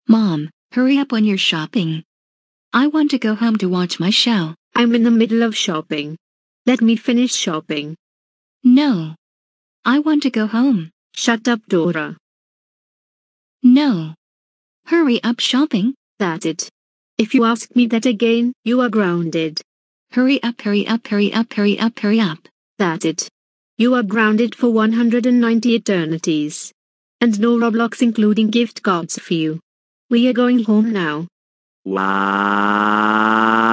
Mom, hurry up on your shopping. I want to go home to watch my show. I'm in the middle of shopping. Let me finish shopping. No. I want to go home. Shut up, Dora. No. Hurry up shopping. That's it. If you ask me that again, you are grounded. Hurry up, hurry up, hurry up, hurry up, hurry up. That's it. You are grounded for 190 eternities. And no Roblox including gift cards for you. We are going home now. Wow.